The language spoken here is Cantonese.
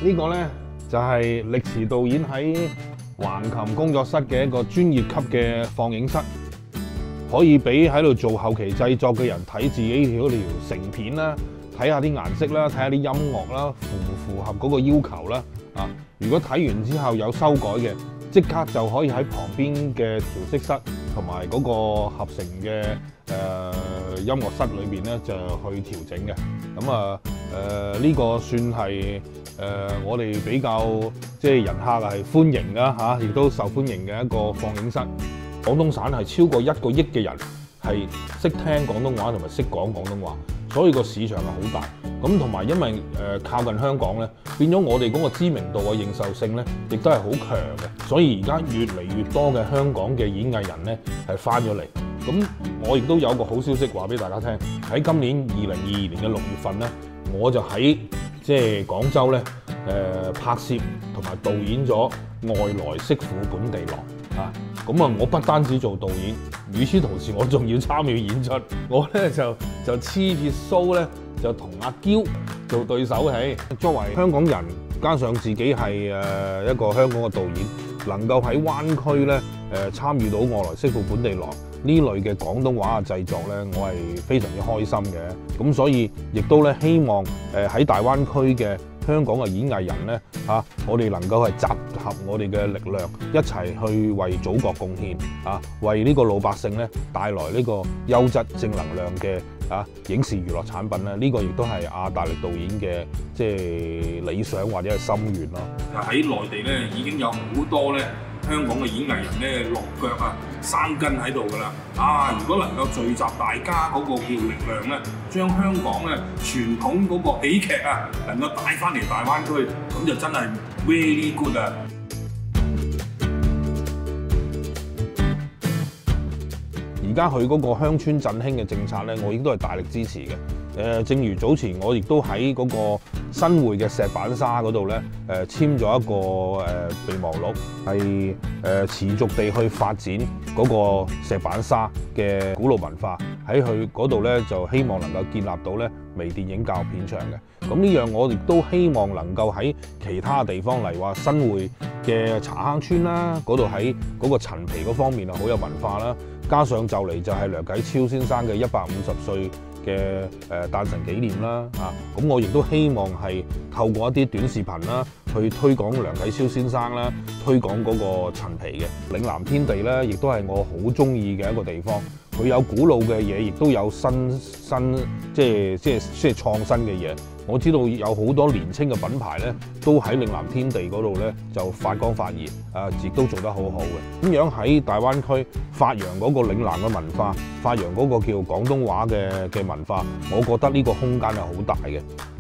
呢個呢，就係力持導演喺橫琴工作室嘅一個專業級嘅放映室，可以俾喺度做後期製作嘅人睇自己條成片啦，睇下啲顏色啦，睇下啲音樂啦，符唔符合嗰個要求啦。啊，如果睇完之後有修改嘅，即刻就可以喺旁邊嘅調色室同埋嗰個合成嘅音樂室裏邊咧，就去調整嘅。咁呢個算係我哋比較即係人客係歡迎啦嚇，亦都受歡迎嘅一個放映室。廣東省係超過1個億嘅人係識聽廣東話同埋識講廣東話，所以個市場係好大。咁同埋因為靠近香港咧，變咗我哋嗰個知名度嘅認受性咧，亦都係好強嘅。所以而家越嚟越多嘅香港嘅演藝人咧係翻咗嚟。咁我亦都有個好消息話俾大家聽，喺今年2022年嘅6月份咧，我就喺即係廣州咧拍攝同埋導演咗《外來媳婦本地郎》啊。咁啊，我不單止做導演，與此同時我仲要參與演出。我咧就黐鐵鬚咧，就同阿嬌做對手戲。作為香港人，加上自己係一個香港嘅導演，能夠喺灣區咧參與到《外來媳婦本地郎》呢類嘅廣東話嘅製作咧，我係非常之開心嘅。咁所以亦都咧希望喺大灣區嘅香港嘅演藝人咧嚇，我哋能夠係集合我哋嘅力量，一齊去為祖國貢獻啊，為呢個老百姓咧帶來呢個優質正能量嘅影視娛樂產品咧。呢個亦都係阿大力導演嘅即係理想或者係心願咯。 喺內地咧已經有好多咧香港嘅演藝人咧落腳生根喺度㗎啦。如果能夠聚集大家嗰個叫力量咧，將香港咧傳統嗰個喜劇能夠帶翻嚟大灣區，咁就真係 very good 啊！ 而家佢嗰個鄉村振興嘅政策咧，我亦都係大力支持嘅。正如早前我亦都喺嗰個新會嘅石板沙嗰度咧，簽咗一個備忘錄，係持續地去發展嗰個石板沙嘅古老文化。喺佢嗰度咧，就希望能夠建立到咧微電影教育片場嘅。咁呢樣我亦都希望能夠喺其他地方，例如話新會嘅茶坑村啦，嗰度喺嗰個陳皮嗰方面好有文化啦。加上就嚟就係梁啟超先生嘅150歲嘅誕辰紀念啦，咁我亦都希望係透過一啲短視頻啦，去推廣梁啟超先生啦，推廣嗰個陳皮嘅嶺南天地咧，亦都係我好中意嘅一個地方。佢有古老嘅嘢，亦都有新即係創新嘅嘢。我知道有好多年青嘅品牌咧，都喺嶺南天地嗰度咧就發光發熱，亦都做得好好嘅。咁樣喺大灣區發揚嗰個嶺南嘅文化，發揚嗰個叫廣東話嘅文化，我覺得呢個空間係好大嘅。